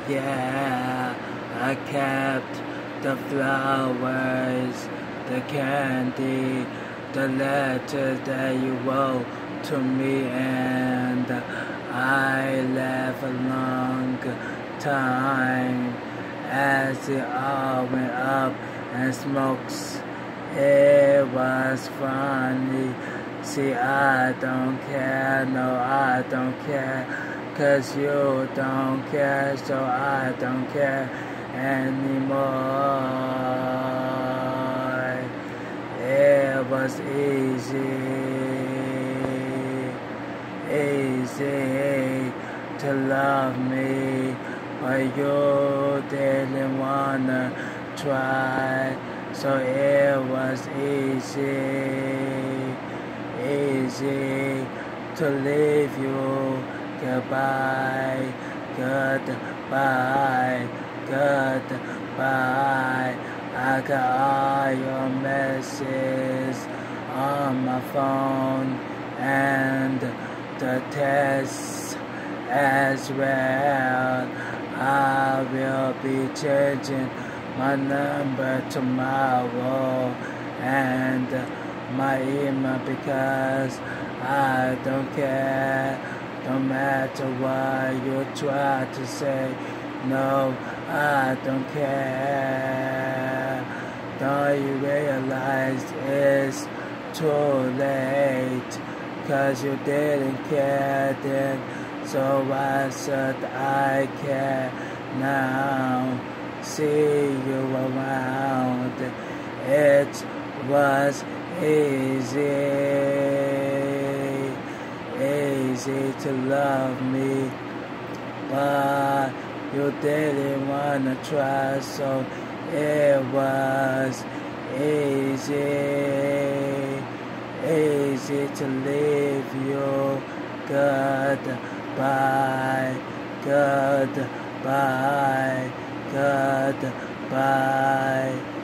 Yeah, I kept the flowers, the candy, the letters that you wrote to me, and I left a long time as it all went up and smokes. It was funny. See, I don't care, no, I don't care, 'cause you don't care, so I don't care anymore. It was easy to love me, but you didn't wanna try, so it was easy to leave you. Goodbye, goodbye, goodbye. I got all your messages on my phone and the tests as well. I will be changing my number tomorrow and my email, because I don't care. No matter what you try to say, no, I don't care. Don't you realize it's too late? 'Cause you didn't care then, so why should I care now? See you around. It was easy to love me, but you didn't wanna try, so it was easy to leave you. Goodbye, goodbye, goodbye.